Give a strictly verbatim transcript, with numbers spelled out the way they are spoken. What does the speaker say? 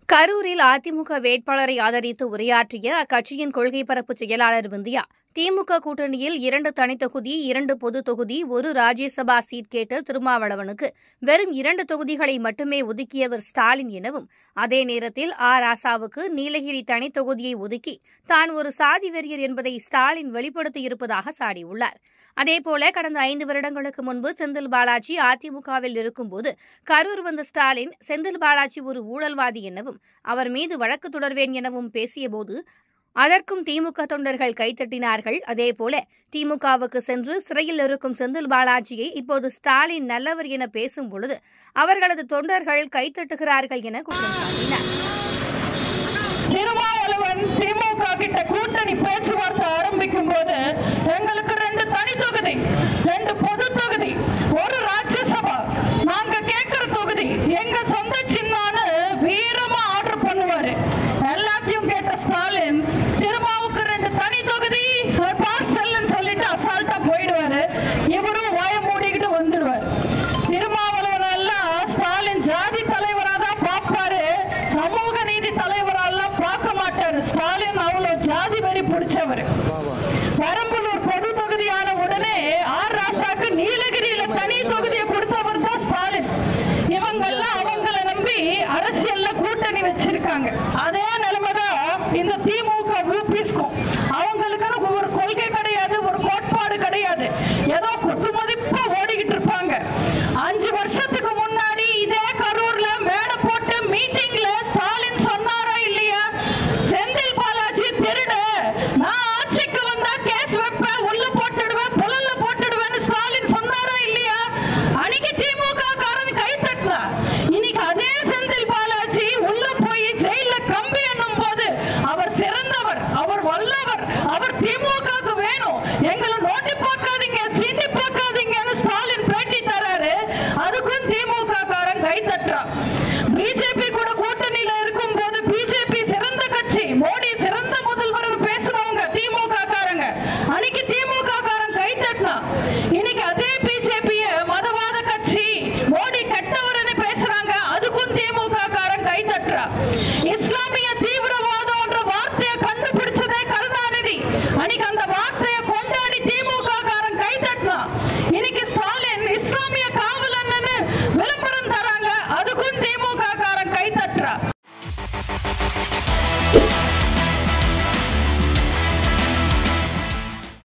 கரூரில் அதிமுக வேட்பாளரை ஆதரித்து உரையாற்றிய அக்கட்சியின் கொள்கை பரப்பு செயலாளர் விந்தியா, திமுக கூட்டணியில் இரண்டு தனித்தொகுதி, இரண்டு பொது தொகுதி, ஒரு ராஜ்யசபா சீட் கேட்ட திருமாவளவனுக்கு வெறும் இரண்டு தொகுதிகளை மட்டுமே ஒதுக்கியவர் ஸ்டாலின் எனவும், அதே நேரத்தில் ஆ ராசாவுக்கு நீலகிரி தனித்தொகுதியை ஒதுக்கி தான் ஒரு சாதி வெறியர் என்பதை ஸ்டாலின் வெளிப்படுத்தியிருப்பதாக சாடியுள்ளார். அதேபோல கடந்த ஐந்து வருடங்களுக்கு முன்பு செந்தில் பாலாஜி அதிமுகவில் இருக்கும்போது கரூர் வந்த ஸ்டாலின், செந்தில் பாலாஜி ஒரு ஊழல்வாதி எனவும் அவர் மீது வழக்கு தொடர்வேன் எனவும் பேசியபோது அதற்கும் திமுக தொண்டர்கள் கைத்தட்டினார்கள். அதேபோல திமுகவுக்கு சென்று சிறையில் இருக்கும் செந்தில் பாலாஜியை இப்போது ஸ்டாலின் நல்லவர் என பேசும் பொழுது அவர்களது தொண்டர்கள் கைத்தட்டுகிறார்கள் என குற்றம் சாட்டினார். திருமாவளவன் திமுக கிட்ட கூட்டணி பேச்சுவார்த்தை ஆரம்பிக்கும் போது எங்களுக்கு ரெண்டு தனி தொகுதி, ரெண்டு பொது தொகுதி, ஒரு ராஜ்யசபா, நாங்க கேட்கிற தொகுதி எங்க சொந்த சின்னான்னு வீரமா ஆர்டர் பண்ணுவாரு. எல்லாத்தையும் கேட்ட ஸ்டாலின் திருமாவுக்கு ரெண்டு தனி தொகுதி பார்சல்னு சொல்லிட்டு அசால்ட்டா போயிடுவாரு. இவரும் வாய மூடிக்கிட்டு வந்துடுவார். திருமாவளவன் எல்லாம் ஸ்டாலின் ஜாதி தலைவரா தான் பார்ப்பாரு, சமூக நீதி தலைவரெல்லாம் பார்க்க மாட்டாரு. ஸ்டாலின் அவ்வளவு ஜாதி வெறி பிடிச்சவர். பெரம்பலூர் பொது தொகுதியான உடனே ஆர் ராசாக்கு நீலகிரியில தனி தொகுதியை கொடுத்தவர் தான் ஸ்டாலின். இவங்க எல்லாம் அவங்களை நம்பி அரசியல்ல கூட்டணி வச்சிருக்காங்க. அதே